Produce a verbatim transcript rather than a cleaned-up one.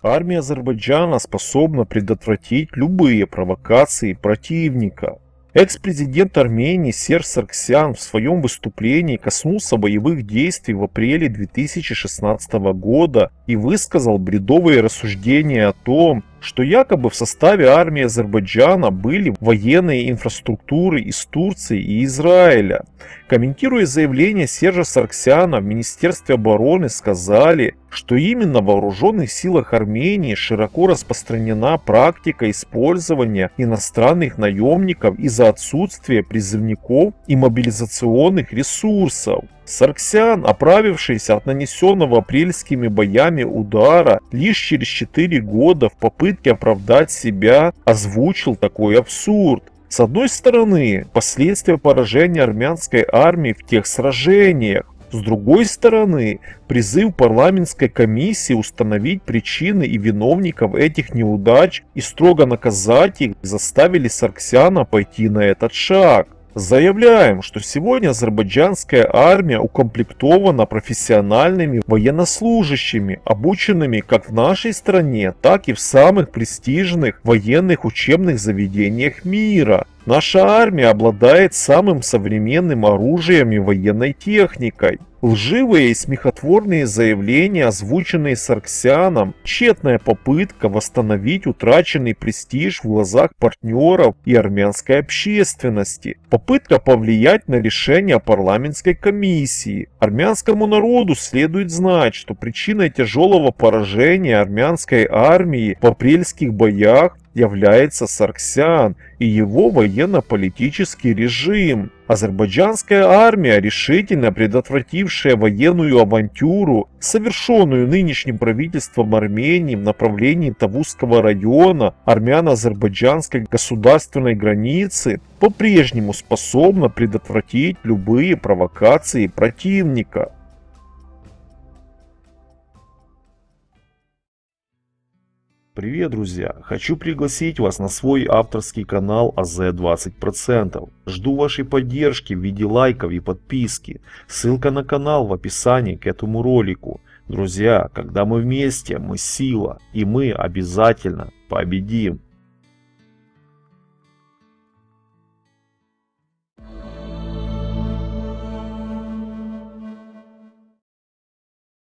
Армия Азербайджана способна предотвратить любые провокации противника. Экс-президент Армении Серж Саргсян в своем выступлении коснулся боевых действий в апреле две тысячи шестнадцатого года и высказал бредовые рассуждения о том, что якобы в составе армии Азербайджана были военные инфраструктуры из Турции и Израиля. Комментируя заявление Сержа Саргсяна, в Министерстве обороны сказали, что именно в вооруженных силах Армении широко распространена практика использования иностранных наемников из-за отсутствия призывников и мобилизационных ресурсов. Саргсян, оправившийся от нанесенного апрельскими боями удара лишь через четыре года в попытке оправдать себя, озвучил такой абсурд. С одной стороны, последствия поражения армянской армии в тех сражениях. С другой стороны, призыв парламентской комиссии установить причины и виновников этих неудач и строго наказать их заставили Саргсяна пойти на этот шаг. Заявляем, что сегодня азербайджанская армия укомплектована профессиональными военнослужащими, обученными как в нашей стране, так и в самых престижных военных учебных заведениях мира. Наша армия обладает самым современным оружием и военной техникой. Лживые и смехотворные заявления, озвученные Саргсяном, тщетная попытка восстановить утраченный престиж в глазах партнеров и армянской общественности, попытка повлиять на решение парламентской комиссии. Армянскому народу следует знать, что причиной тяжелого поражения армянской армии в апрельских боях является Саргсян и его военно-политический режим. Азербайджанская армия, решительно предотвратившая военную авантюру, совершенную нынешним правительством Армении в направлении Тавузского района армяно-азербайджанской государственной границы, по-прежнему способна предотвратить любые провокации противника. Привет, друзья! Хочу пригласить вас на свой авторский канал АЗ двадцать процентов. Жду вашей поддержки в виде лайков и подписки. Ссылка на канал в описании к этому ролику. Друзья, когда мы вместе, мы сила, и мы обязательно победим!